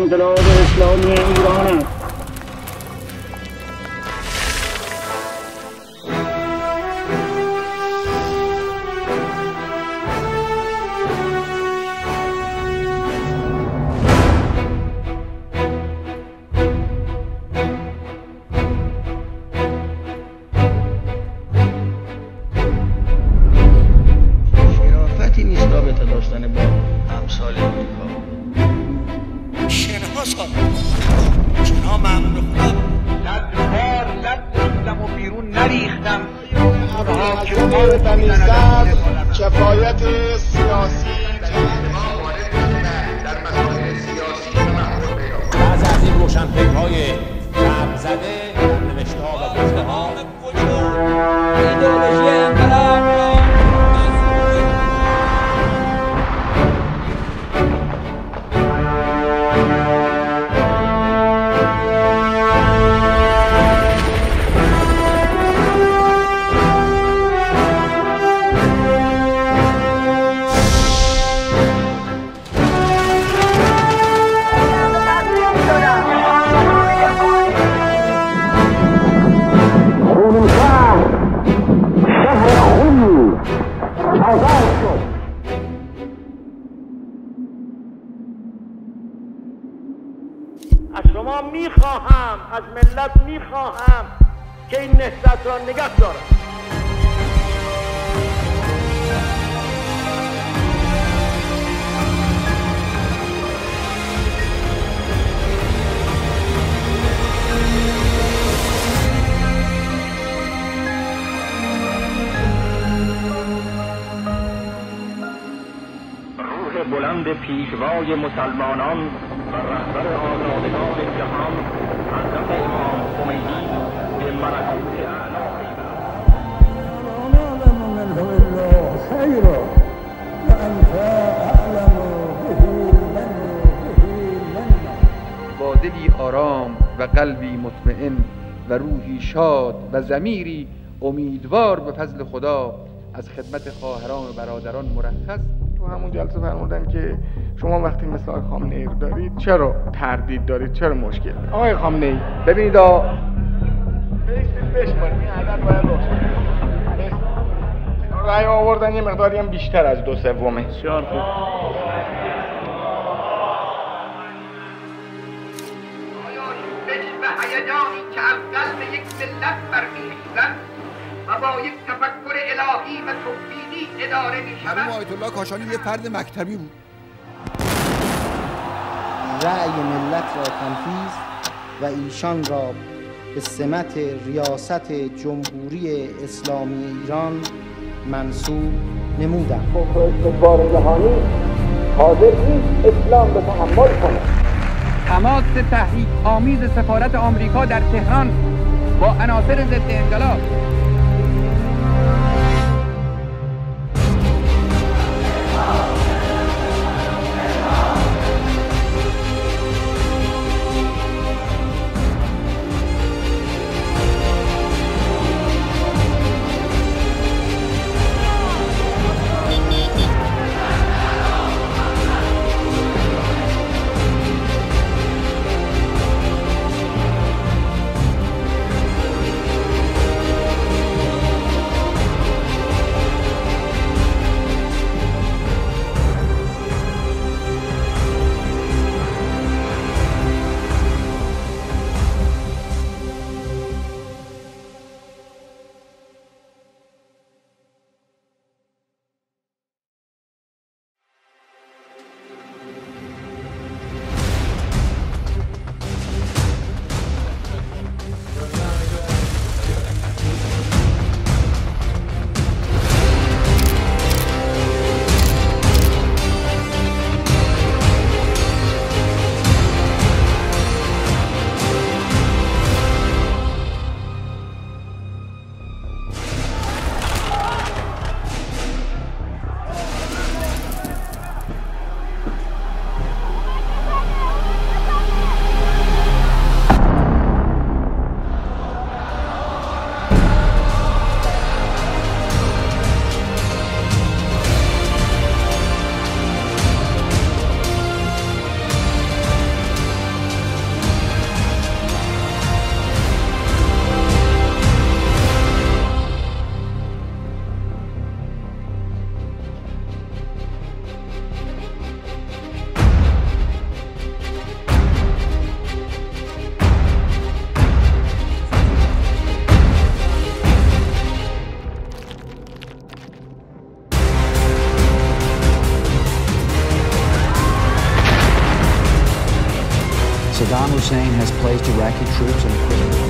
انقلاب اسلامی ایران است. شرافتی نیست رابطه داشتن با امثال امریکا. شنها ساختم، شنها ممنون خدا لب گرفتم و بیرون نریختم. حاکمان بنی صدر کفایت سیاسی در مسائل سیاسی محمول پیدا کنم. بعضی از این روشنفکرهای رم زده در نوشته‌ها و گفته‌ها ایدئولوژی انقلاب را از شما میخواهم، از ملت میخواهم که این نهضت را نگه دارد. روح بلند پیشوای مسلمانان و رهبر آزادگان جهان حضرت امام خمینی به ملکوت اعلی با دلی آرام و قلبی مطمئن و روحی شاد و ضمیری امیدوار به فضل خدا از خدمت خواهران و برادران مرخص. تو همون جلسه فرمودن که شما وقتی مثل آقای خامنه‌ای رو دارید چرا تردید دارید، چرا مشکل؟ آقای خامنه‌ای ببینید بشمارید این عدد باید روشن. رأی آوردن یه مقداری هم بیشتر از 2/3. بسیار خوب. به هیجانی که از قلب یک ملت برمی‌خیزد و با یک تفکر الهی و توحیدی اداره می‌شود. آیت الله کاشانی یه فرد مکتبی بود. رأی ملت را تنفیذ و ایشان را به سمت ریاست جمهوری اسلامی ایران منصوب نمودم. استکبار جهانی حاضر نیست اسلام به تحمل کنه. تماس تحریک آمیز سفارت آمریکا در تهران با عناصر ضد انقلاب. Hussein has placed Iraqi troops in equipment